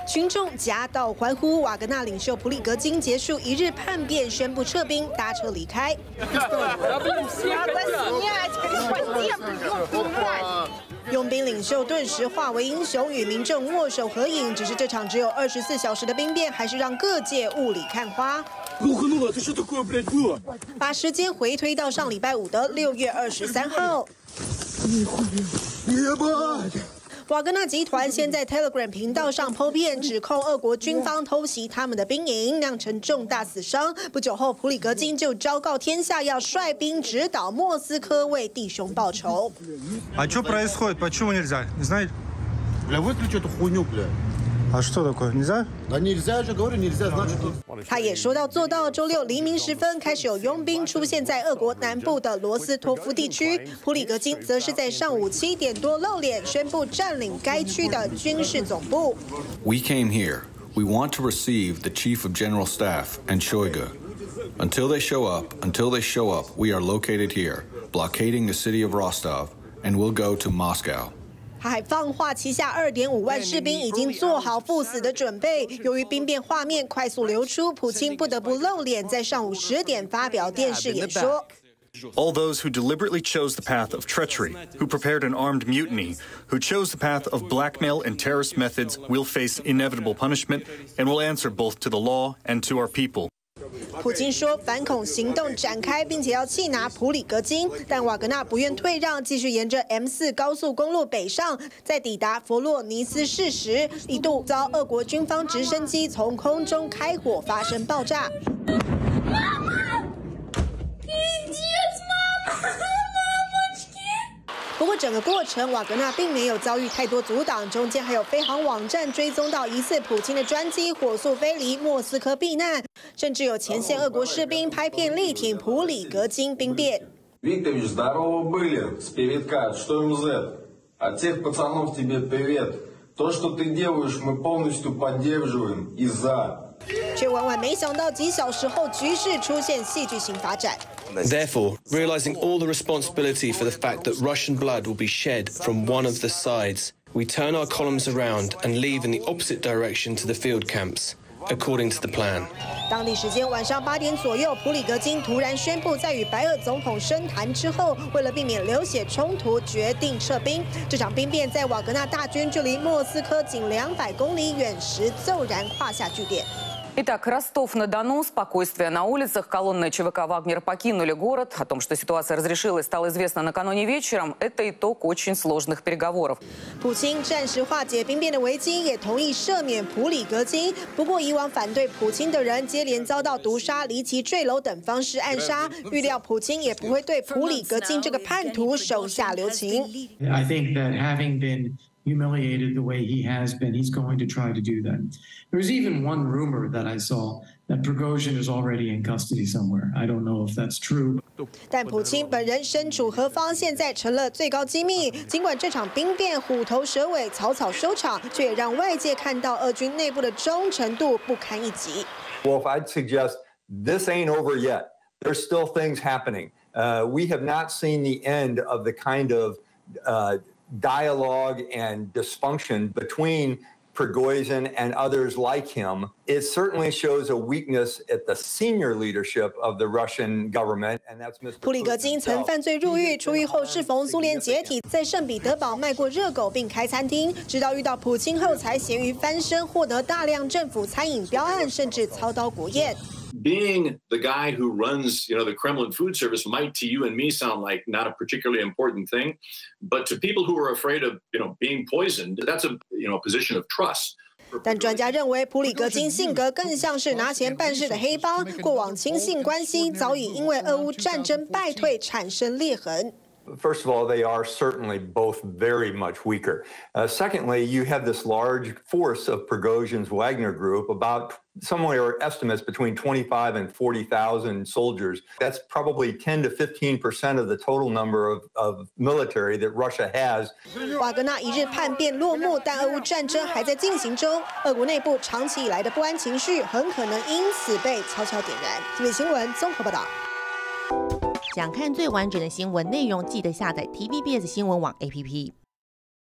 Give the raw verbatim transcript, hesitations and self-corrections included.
群众夹道欢呼，瓦格纳领袖普里格金结束一日叛变，宣布撤兵，搭车离开。佣兵领袖顿时化为英雄，与民众握手合影。只是这场只有二十四小时的兵变，还是让各界雾里看花。把时间回推到上礼拜五的六月二十三号。瓦格纳集团先在 Telegram 频道上 po 片，指控俄国军方偷袭他们的兵营，酿成重大死伤。不久后，普里格金就昭告天下，要率兵直捣莫斯科，为弟兄报仇。 А что происходит? Почему нельзя? Не знаете? Бля, выключи эту хуйню, бля. А что такое? Нельзя? Да нельзя же, говорю, нельзя, значит... 他也说到做到。周六黎明时分，开始有佣兵出现在俄国南部的罗斯托夫地区。普里格金则是在上午七点多露脸，宣布占领该区的军事总部。 We came here. We want to receive the Chief of General Staff and Shoigu. Until they show up, until they show up, we are located here, blockading the city of Rostov, and we'll go to Moscow. 他还放话，旗下二点五万士兵已经做好赴死的准备。由于兵变画面快速流出，普京不得不露脸，在上午十点发表电视演说。 All those who deliberately chose the path of treachery, who prepared an armed mutiny, who chose the path of blackmail and terrorist methods will face inevitable punishment and will answer both to the law and to our people. 普京说，反恐行动展开，并且要缉拿普里格金，但瓦格纳不愿退让，继续沿着 M 四高速公路北上，在抵达佛洛尼斯市时，一度遭俄国军方直升机从空中开火，发生爆炸。不过整个过程，瓦格纳并没有遭遇太多阻挡，中间还有飞航网站追踪到疑似普京的专机，火速飞离莫斯科避难，甚至有前线俄国士兵拍片力挺普里格金兵变。 Викторович, здорово были, с передка, что эм зет? От всех пацанов тебе привет. То, что ты делаешь, мы полностью поддерживаем и за. 却万万没想到，几小时后局势出现戏剧性发展。 Therefore, realizing all the responsibility for the fact that Russian blood will be shed from one of the sides, we turn our columns around and leave in the opposite direction to the field camps, according to the plan. 当地时间晚上八点左右，普里格金突然宣布，在与白俄总统深谈之后，为了避免流血冲突，决定撤兵。这场兵变在瓦格纳大军距离莫斯科仅两百公里远时，骤然画下句点。 Итак, Ростов-на-Дону, спокойствие на улицах, колонны ЧВК «Вагнер» покинули город. О том, что ситуация разрешилась, стало известно накануне вечером. Это итог очень сложных переговоров. 普京暂时化解兵变的危机，也同意赦免普里格金。不过，以往反对普京的人接连遭到毒杀、离奇坠楼等方式暗杀。预料普京也不会对普里格金这个叛徒手下留情。 I think that having been humiliated the way he has been, he's going to try to do that. There was even one rumor that I saw that Prigozhin is already in custody somewhere. I don't know if that's true. 但普京本人身处何方，现在成了最高机密。尽管这场兵变虎头蛇尾、草草收场，却也让外界看到俄军内部的忠诚度不堪一击。 Well, I'd suggest this ain't over yet. There's still things happening. Uh, we have not seen the end of the kind of uh, dialogue and dysfunction between Prigozhin and others like him. It certainly shows a weakness at the senior leadership of the Russian government, and that's Mister 普里格金曾犯罪入狱，出狱后适逢苏联解体，在圣彼得堡卖过热狗并开餐厅，直到遇到普京后才咸鱼翻身，获得大量政府餐饮标案，甚至操刀国宴。 Being the guy who runs, you know, the Kremlin food service might to you and me sound like not a particularly important thing, but to people who are afraid of, you know, being poisoned, that's a, you know, a position of trust. 但专家认为，普里格金性格更像是拿钱办事的黑帮，过往亲信关系早已因为俄乌战争败退产生裂痕。 First of all, they are certainly both very much weaker. Uh, secondly, you have this large force of Prigozhin's Wagner group, about somewhere estimates between twenty-five and forty thousand soldiers. That's probably ten to fifteen percent of the total number of, of military that Russia has. 瓦格纳一日叛变落幕，但俄乌战争还在进行中，俄国内部长期以来的不安情绪很可能因此被悄悄点燃。这里新闻综合报道。 想看最完整的新闻内容，记得下载 T V B S 新闻网 A P P。